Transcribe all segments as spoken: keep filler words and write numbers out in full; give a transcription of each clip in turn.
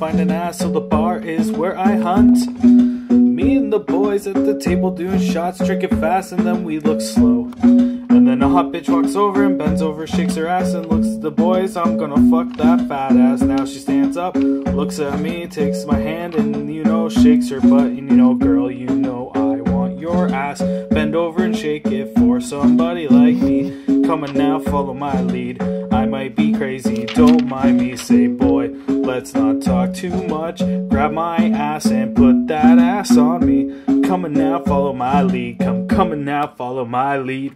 find an ass, so the bar is where I hunt. Me and the boys at the table doing shots, drinking fast, and then we look slow. And then a hot bitch walks over and bends over, shakes her ass and looks at the boys. I'm gonna fuck that fat ass. Now she stands up, looks at me, takes my hand and, you know, shakes her butt. And you know, girl, you know I want your ass. Bend over and shake it for somebody like me. Come on now, follow my lead. I might be crazy, don't mind me. Say, boy, let's not talk too much. Grab my ass and put that ass on me. Come on now, follow my lead. Come, come on now, follow my lead.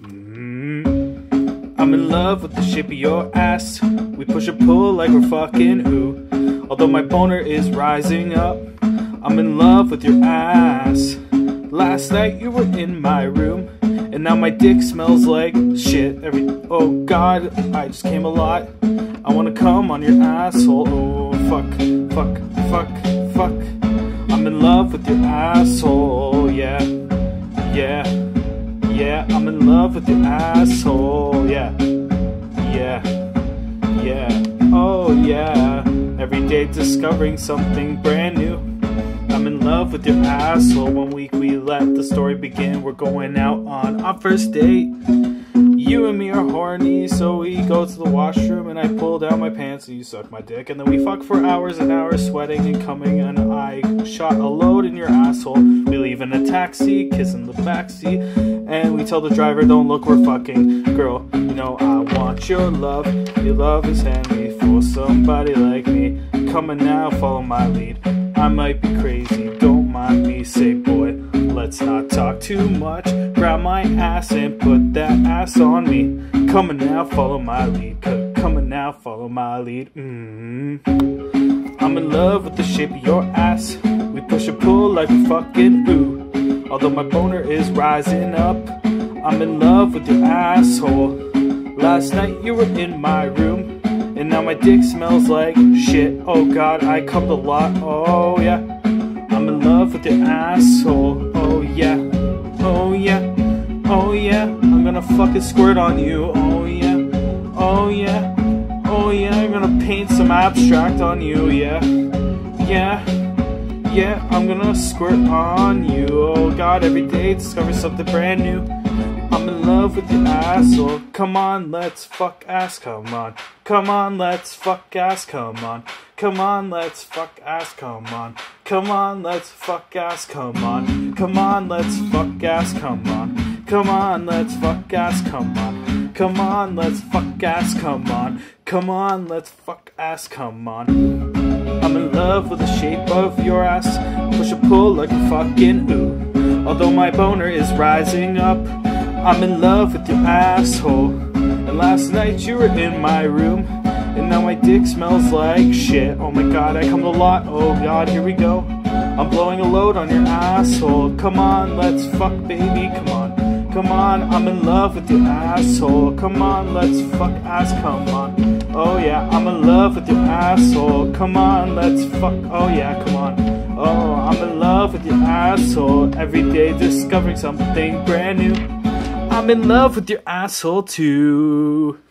Mm-hmm. I'm in love with the shape of your ass. We push and pull like we're fucking ooh. Although my boner is rising up, I'm in love with your ass. Last night you were in my room, and now my dick smells like shit. Every oh god, I just came a lot. I wanna come on your asshole. Oh fuck, fuck, fuck, fuck. I'm in love with your asshole. Yeah, yeah, yeah. I'm in love with your asshole. Yeah, yeah, yeah. Oh yeah. Every day discovering something brand new. I'm in love with your asshole. One week we let the story begin. We're going out on our first date. You and me are horny, so we go to the washroom and I pull down my pants and you suck my dick. And then we fuck for hours and hours, sweating and coming, and I shot a load in your asshole. We leave in a taxi, kiss in the backseat, and we tell the driver, don't look, we're fucking. Girl, you know I want your love. Your love is handy for somebody like me. Come on now, follow my lead. I might be crazy, don't mind me. Say, boy, let's not talk too much. Grab my ass and put that ass on me. Come on now, follow my lead. Come on now, follow my lead. Mm-hmm. I'm in love with the shape of your ass. We push and pull like we fucking ooh. Although my boner is rising up, I'm in love with your asshole. Last night you were in my room, and now my dick smells like shit. Oh god, I come a lot. Oh yeah, I'm in love with your asshole. Oh yeah, oh yeah, oh yeah. I'm gonna fucking squirt on you. Oh yeah, oh yeah, oh yeah. I'm gonna paint some abstract on you. Yeah, yeah, yeah. I'm gonna squirt on you. Oh god, every day discover something brand new. I'm in love with your asshole. Come on, let's fuck ass, come on. Come on, let's fuck ass, come on. Come on, let's fuck ass, come on. Come on, let's fuck ass, come on. Come on, let's fuck ass, come on. Come on, let's fuck ass, come on. Come on, let's fuck ass, come on. Come on, let's fuck ass, come on. I'm in love with the shape of your ass. Push and pull like a fucking ooh. Although my boner is rising up, I'm in love with your asshole. And last night you were in my room, and now my dick smells like shit. Oh my god, I come a lot. Oh god, here we go. I'm blowing a load on your asshole. Come on, let's fuck, baby, come on. Come on, I'm in love with your asshole. Come on, let's fuck ass, come on. Oh yeah, I'm in love with your asshole. Come on, let's fuck, oh yeah, come on. Oh, I'm in love with your asshole. Every day discovering something brand new. I'm in love with your asshole too.